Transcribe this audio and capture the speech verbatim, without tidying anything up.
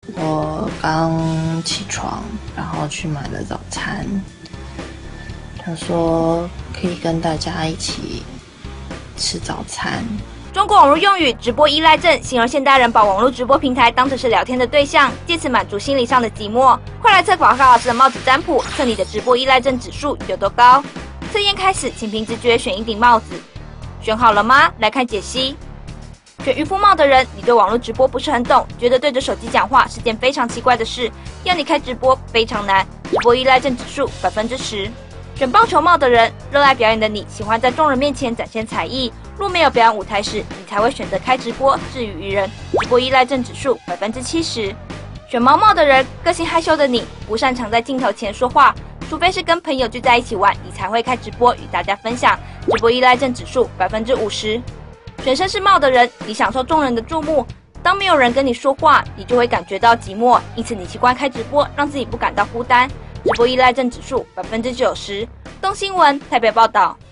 我刚起床，然后去买了早餐，想说可以跟大家一起吃早餐。 中国网络用语直播依赖症，形容现代人把网络直播平台当成是聊天的对象，借此满足心理上的寂寞。快来测广告老师的帽子占卜，测你的直播依赖症指数有多高。测验开始，请凭直觉选一顶帽子。选好了吗？来看解析。选渔夫帽的人，你对网络直播不是很懂，觉得对着手机讲话是件非常奇怪的事，要你开直播非常难，直播依赖症指数百分之十。选棒球帽的人，热爱表演的你，喜欢在众人面前展现才艺，若没有表演舞台时，你才会选择开直播自娱于人，直播依赖症指数百分之七十。选毛帽的人，个性害羞的你，不擅长在镜头前说话，除非是跟朋友聚在一起玩，你才会开直播与大家分享，直播依赖症指数百分之五十。选绅士帽的人，你享受众人的注目，当没有人跟你说话，你就会感觉到寂寞，因此你习惯开直播，让自己不感到孤单，直播依赖症指数百分之九十。东新闻台北报道。